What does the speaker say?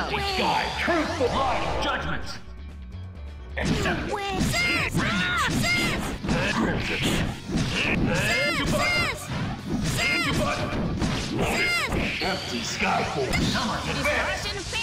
Empty sky, truthful light of judgment. Accept. Empty sky for summer's advance.